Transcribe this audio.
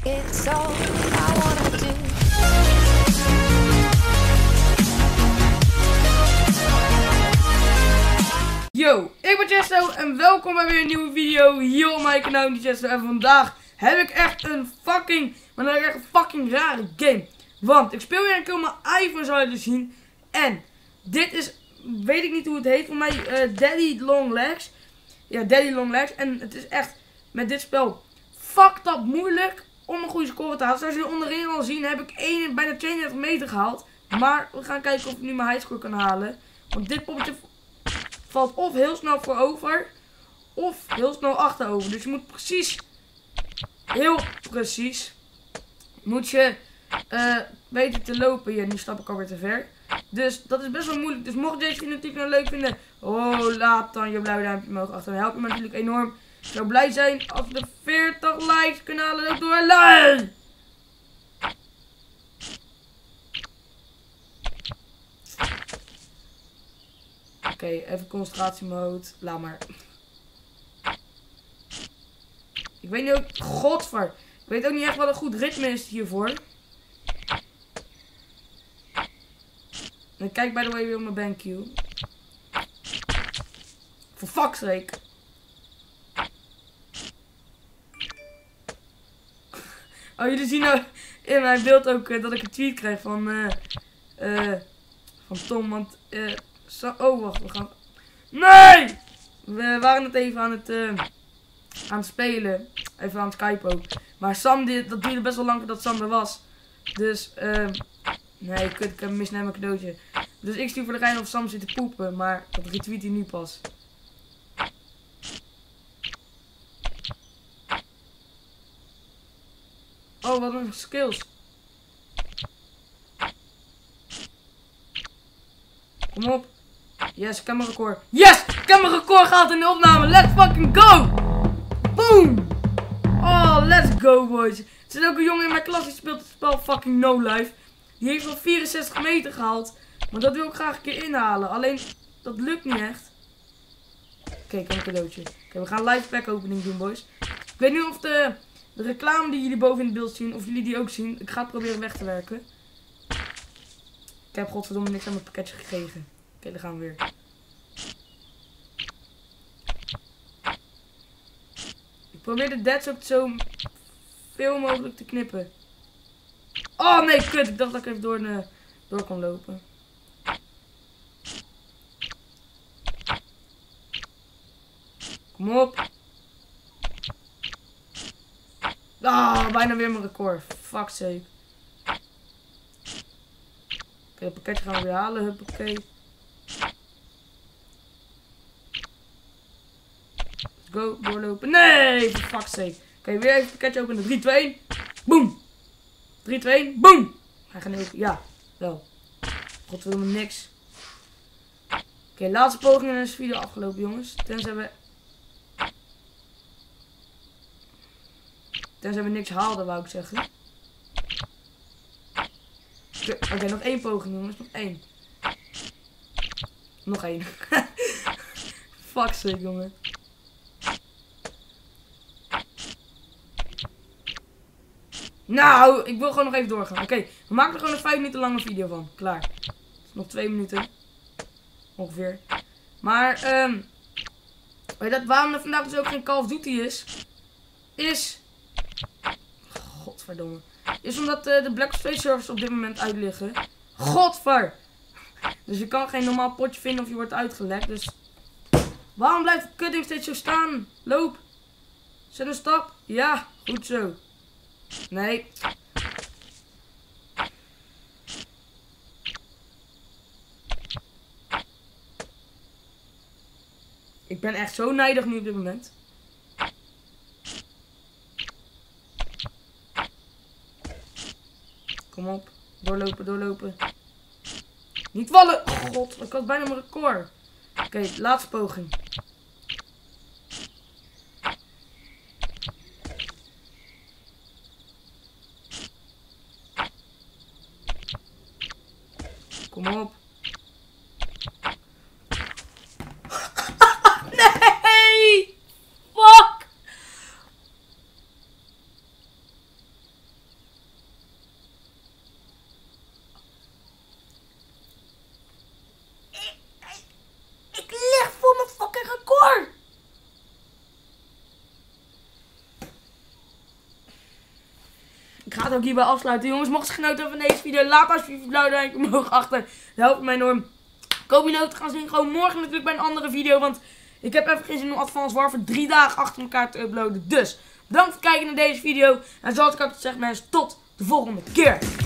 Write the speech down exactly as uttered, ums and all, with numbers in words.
It's all I wanna do. Yo, ik ben Chesto en welkom bij weer een nieuwe video hier op mijn kanaal, Chesto. En vandaag heb ik echt een fucking, maar dan heb ik echt een fucking rare game. Want ik speel weer een keer op mijn iPhone, zou je dus zien. En dit is, weet ik niet hoe het heet, voor mij uh, Daddy Long Legs. Ja, Daddy Long Legs. En het is echt met dit spel fucked up moeilijk om een goede score te halen. Zoals jullie onderin al zien heb ik één, bijna tweeëndertig meter gehaald. Maar we gaan kijken of ik nu mijn highscore kan halen. Want dit poppetje valt of heel snel voorover of heel snel achterover. Dus je moet precies, heel precies, moet je uh, weten te lopen. Ja, nu stap ik alweer te ver. Dus dat is best wel moeilijk. Dus mocht deze video natuurlijk nou leuk vinden, oh, laat dan je blauwe duimpje omhoog achter. Dan help je me natuurlijk enorm. Ik zou blij zijn als we de veertig likes kunnen halen. Ook door like. Oké, okay, even concentratiemode. Laat maar. Ik weet niet ook. Godver. Ik weet ook niet echt wat een goed ritme is hiervoor. En kijk by the way weer op mijn BenQ. For fuck's sake. Oh, jullie zien nou in mijn beeld ook uh, dat ik een tweet krijg van uh, uh, van Tom. Want uh, so oh wacht, we gaan. Nee! We waren het even aan het uh, aan het spelen. Even aan het Skype ook. Maar Sam, die, dat duurde best wel lang voordat Sam er was. Dus uh, nee, kut, ik heb mis naar mijn cadeautje. Dus ik stuur voor de gein of Sam zit te poepen. Maar dat retweet hij nu pas. Oh, wat een skills. Kom op. Yes, ik heb mijn record. Yes! Ik heb mijn record gehaald in de opname. Let's fucking go! Boom! Oh, let's go, boys. Er zit ook een jongen in mijn klas die speelt het spel fucking No Life. Die heeft al vierenzestig meter gehaald. Maar dat wil ik graag een keer inhalen. Alleen, dat lukt niet echt. Oké, okay, ik heb een cadeautje. Oké, okay, we gaan live pack opening doen, boys. Ik weet niet of de... De reclame die jullie boven in het beeld zien, of jullie die ook zien, ik ga het proberen weg te werken. Ik heb godverdomme niks aan mijn pakketje gekregen. Oké, okay, daar gaan we weer. Ik probeer de deads ook zo veel mogelijk te knippen. Oh nee, kut, ik dacht dat ik even door, de, door kon lopen. Kom op. Ah, bijna weer mijn record. Fuck's sake. Oké, okay, het pakketje gaan we weer halen. Huppakee. Let's go, doorlopen. Nee, for fuck's sake. Oké, okay, weer even het pakketje openen. drie, twee, één. Boom. drie, twee, één. Boom. Hij gaat nu open. Ja, wel. Godverdomme niks. Oké, okay, laatste poging en dan is de video afgelopen, jongens. Tenzij we... Tenzij we niks haalden, wou ik zeggen. Oké, okay, nog één poging, jongens. Nog één. Nog één. Fuck sake, jongen. Nou, ik wil gewoon nog even doorgaan. Oké, okay, we maken er gewoon een vijf minuten lange video van. Klaar. Nog twee minuten. Ongeveer. Maar, um, weet je dat, waarom er vandaag dus ook geen Call of Duty is? Is... Godverdomme. Is omdat uh, de Black Ops twee servers op dit moment uit liggen. Godver! Dus je kan geen normaal potje vinden of je wordt uitgelekt. Dus waarom blijft het kudding steeds zo staan? Loop. Zet een stap. Ja, goed zo. Nee. Ik ben echt zo nijdig nu op dit moment. Kom op. Doorlopen, doorlopen. Niet vallen! God, ik had bijna mijn record. Oké, okay, laatste poging. Kom op. Nee! Fuck! het ook hierbij afsluiten. Jongens, mocht je genoten hebben van deze video, laat alsjeblieft een blauw duimpje omhoog achter. Dat helpt mij enorm. Koop je noten gaan zien. Gewoon morgen natuurlijk bij een andere video. Want ik heb even geen zin om Advanced Warfare drie dagen achter elkaar te uploaden. Dus bedankt voor het kijken naar deze video. En zoals ik altijd zeg mensen, tot de volgende keer.